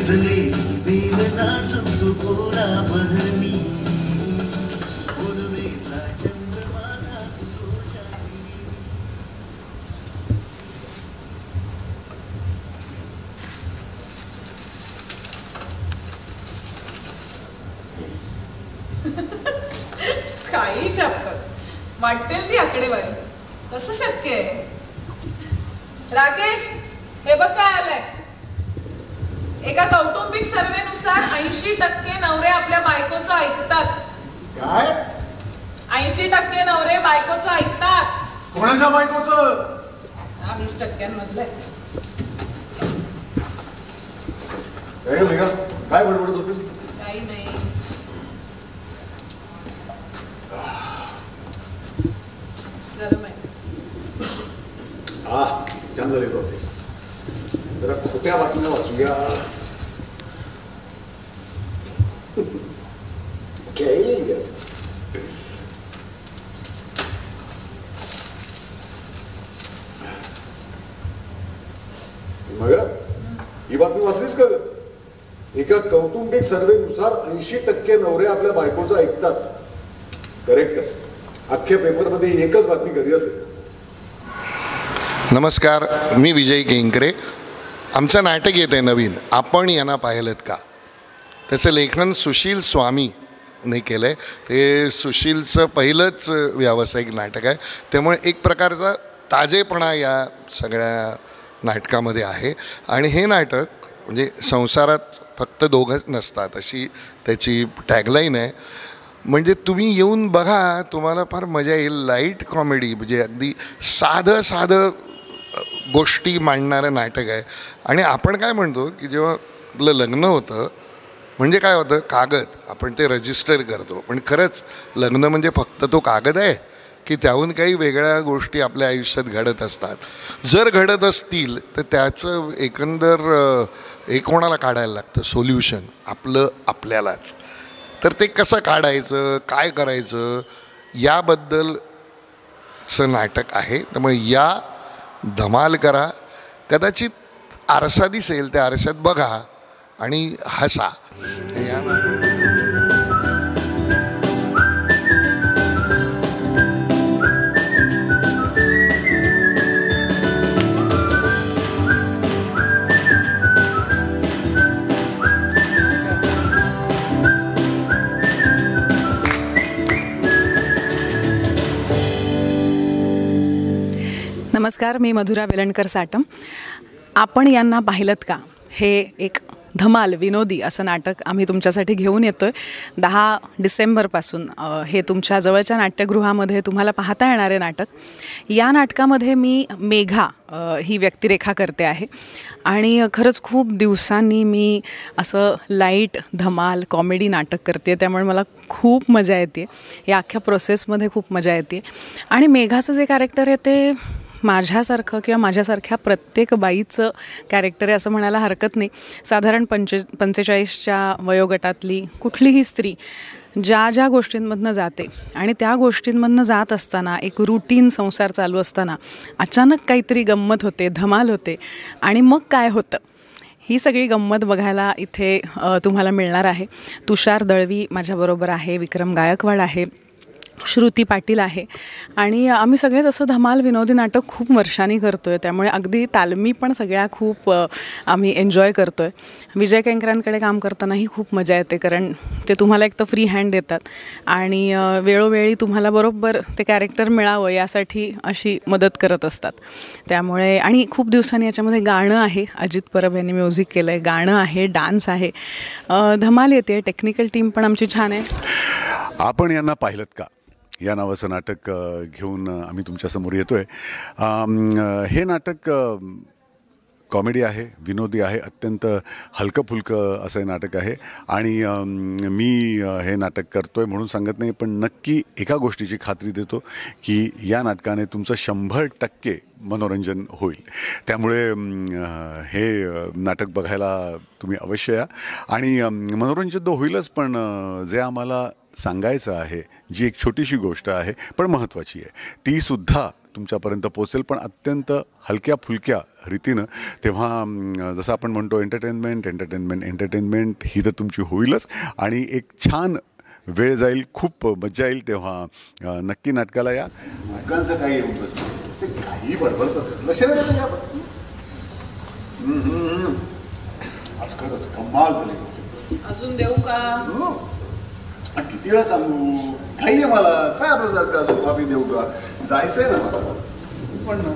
भिजले वेदना समजू कोरा बहरमी पूर्वेचा चंद्रमासा काही चॅप्टर वाटेल ती आकडेवारी कसं शक्य आहे. राकेश हे बघ काय आलंय. एका कौटुंबिक सर्वेनुसार 80% नवरे आपल्या बायकोचं ऐकतात. काय? 80% नवरे बायकोचं ऐकतात. कोणाच्या बायकोचं? 20%मधलं. काय बडबडत होतीस? काही नाही. गरम आहे. छान झाले होते. जरा खोट्या बातम्या वाचूया. मग ही बातमी वाचलीस का? एका कौटुंबिक सर्वेनुसार 80% नवरे आपल्या बायकोचं ऐकतात. करेक्ट. अख्ख्या पेपरमध्ये एकच बातमी घरी असेल. नमस्कार, मी विजय केंकरे. आमचं नाटक येतं आहे नवीन, आपण यांना पाहिलंत का. त्याचं लेखन सुशील स्वामीने केलं आहे. ते सुशीलचं पहिलंच व्यावसायिक नाटक आहे, त्यामुळे एक प्रकारचा ताजेपणा या सगळ्या नाटकामध्ये आहे. आणि हे नाटक म्हणजे संसारात फक्त दोघंच नसतात अशी त्याची टॅगलाईन आहे. म्हणजे तुम्ही येऊन बघा, तुम्हाला फार मजा येईल. लाईट कॉमेडी, म्हणजे अगदी साधं गोष्टी मांडणारं नाटक आहे. आणि आपण काय म्हणतो की जेव्हा आपलं लग्न होतं म्हणजे काय होतं, कागद आपण ते रजिस्टर करतो. पण खरंच लग्न म्हणजे फक्त तो कागद आहे की त्याहून काही वेगळ्या गोष्टी आपल्या आयुष्यात घडत असतात. जर घडत असतील तर त्याचं एकंदर कोणाला काढायला लागतं सोल्युशन, आपल्यालाच. तर ते कसं काढायचं, काय करायचं याबद्दलचं नाटक आहे. त्यामुळे या, धमाल करा. कदाचित आरसा दिसेल, त्या आरशात बघा आणि हसा. नमस्कार, मी मधुरा वेलणकर साटम. आपण यांना पाहिलंत का हे एक धमाल विनोदी असं नाटक आम्ही तुमच्यासाठी घेऊन येतो आहे. 10 डिसेंबरपासून हे तुमच्या जवळच्या नाट्यगृहामध्ये तुम्हाला पाहता येणारे नाटक. या नाटकामध्ये मी मेघा ही व्यक्तिरेखा करते आहे. आणि खरंच खूप दिवसांनी मी असं लाईट धमाल कॉमेडी नाटक करते, त्यामुळे मला खूप मजा येते. या अख्ख्या प्रोसेसमध्ये खूप मजा येते. आणि मेघाचं जे कॅरेक्टर आहे ते माझ्यासारखं किंवा माझ्यासारख्या प्रत्येक बाईचं कॅरेक्टर आहे असं म्हणायला हरकत नाही. साधारण 45च्या वयोगटातली कुठलीही स्त्री ज्या गोष्टींमधनं जाते आणि त्या गोष्टींमधनं जात असताना, एक रुटीन संसार चालू असताना अचानक काहीतरी गंमत होते, धमाल होते. आणि मग काय होतं, ही सगळी गंमत बघायला इथे तुम्हाला मिळणार आहे. तुषार दळवी माझ्याबरोबर आहे, विक्रम गायकवाड आहे, श्रुती पाटील आहे. आणि आम्ही सगळेच असं धमाल विनोदी नाटक खूप वर्षांनी करतो आहे, त्यामुळे अगदी तालमी पण सगळ्या खूप आम्ही एन्जॉय करतो आहे. विजय केंकरांकडे काम करतानाही खूप मजा येते, कारण ते तुम्हाला एक तर फ्री हँड देतात आणि वेळोवेळी तुम्हाला बरोबर ते कॅरेक्टर मिळावं यासाठी अशी मदत करत असतात. त्यामुळे आणि खूप दिवसांनी याच्यामध्ये गाणं आहे, अजित परब यांनी म्युझिक केलं आहे, गाणं आहे, डान्स आहे, धमाल येते. टेक्निकल टीम पण आमची छान आहे. आपण यांना पाहिलंत का या नावाचं नाटक घेऊन आम्ही तुमच्यासमोर येतो आहे. हे नाटक कॉमेडी आहे, विनोदी आहे, अत्यंत हलकं फुलकं असं हे नाटक आहे. आणि मी हे नाटक करतो आहे म्हणून सांगत नाही, पण नक्की एका गोष्टीची खात्री देतो की या नाटकाने तुमचं 100% मनोरंजन होईल. त्यामुळे हे नाटक बघायला तुम्ही अवश्य या. आणि मनोरंजन तर होईलच, पण जे आम्हाला सांगायचं आहे, जी एक छोटीशी गोष्ट आहे पण महत्त्वाची आहे, तीसुद्धा तुमच्यापर्यंत पोचेल, पण अत्यंत हलक्या फुलक्या रीतीनं. तेव्हा जसं आपण म्हणतो एंटरटेनमेंट ही तर तुमची होईलच आणि एक छान वेळ जाईल, खूप मजा येईल. तेव्हा नक्की नाटकाला या. नाटकांचं काही येऊन बसलं ते काही बडबडत असेल लक्ष नाही द्या. आज खरंच कमाल झाली. अजून देऊ का? किती वेळा सांगू, काही आहे मला काय आता सारखं असं कॉफी देऊ का? जायचंय ना मला पण ना.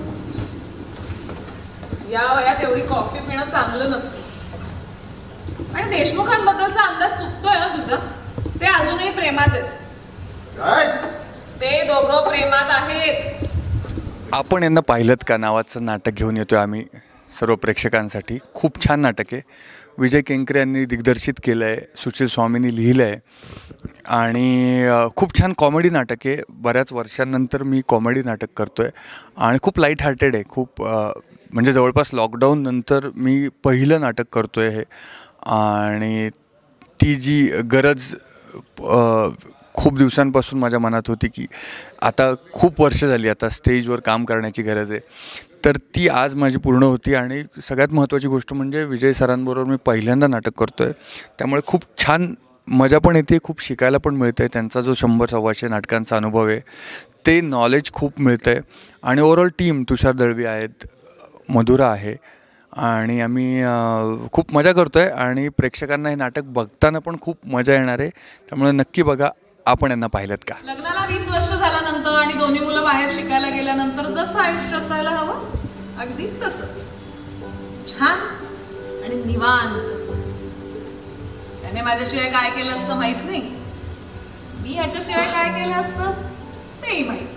या वयात एवढी कॉफी पिणं चांगलं नसतं. आणि देशमुखांबद्दलचा अंदाज चुकतोय ना तुझा. ते अजूनही प्रेमात आहेत. काय ते दोघं प्रेमात आहेत. आपण यांना पाहिलंत का नावाचं नाटक घेऊन येतोय आम्ही सर्व प्रेक्षकांसाठी. खूप छान नाटक आहे. विजय केंकरे यांनी दिग्दर्शित केलं आहे, सुशील स्वामींनी लिहिलं आहे आणि खूप छान कॉमेडी नाटक आहे. बऱ्याच वर्षांनंतर मी कॉमेडी नाटक करतो आहे आणि खूप लाईट हार्टेड आहे. खूप म्हणजे जवळपास लॉकडाऊननंतर मी पहिलं नाटक करतो आहे हे. आणि ती जी गरज खूप दिवसांपासून माझ्या मनात होती की आता खूप वर्ष झाली, आता स्टेजवर काम करण्याची गरज आहे, तर ती आज माझी पूर्ण होती. आणि सगळ्यात महत्त्वाची गोष्ट म्हणजे विजय सरांबरोबर मी पहिल्यांदा नाटक करतो आहे, त्यामुळे खूप छान मजा पण येते, खूप शिकायला पण मिळतं आहे. त्यांचा जो 100-125 नाटकांचा अनुभव आहे ते नॉलेज खूप मिळतं आहे. आणि ओव्हरऑल टीम तुषार दळवी आहेत, मधुरा आहे आणि आम्ही खूप मजा करतो आहे. आणि प्रेक्षकांना हे नाटक बघताना पण खूप मजा येणार आहे, त्यामुळे नक्की बघा. आपण यांना पाहिलंत का? लग्नाला 20 वर्ष झाल्यानंतर आणि दोन्ही मुलं बाहेर शिकायला गेल्यानंतर जसं आयुष्य असायला हवं अगदी तसंच छान आणि निवांत. त्याने माझ्याशिवाय काय केलं असतं माहित नाही, मी ह्याच्याशिवाय काय केलं असतं तेही माहित